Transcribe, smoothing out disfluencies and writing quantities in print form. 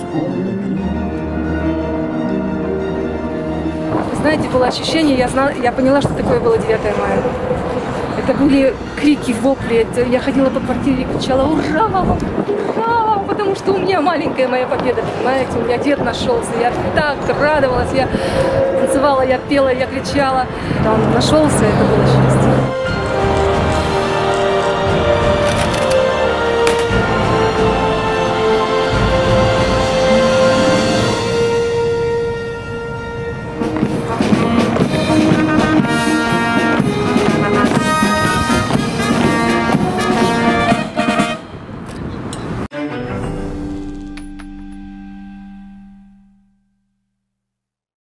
Знаете, было ощущение, я поняла, что такое было 9 мая. Это были крики, вопли. Я ходила по квартире и кричала «Ура! Ура!», потому что у меня маленькая моя победа, понимаете? У меня дед нашелся. Я так радовалась, я танцевала, я пела, я кричала. Он нашелся, это было счастье.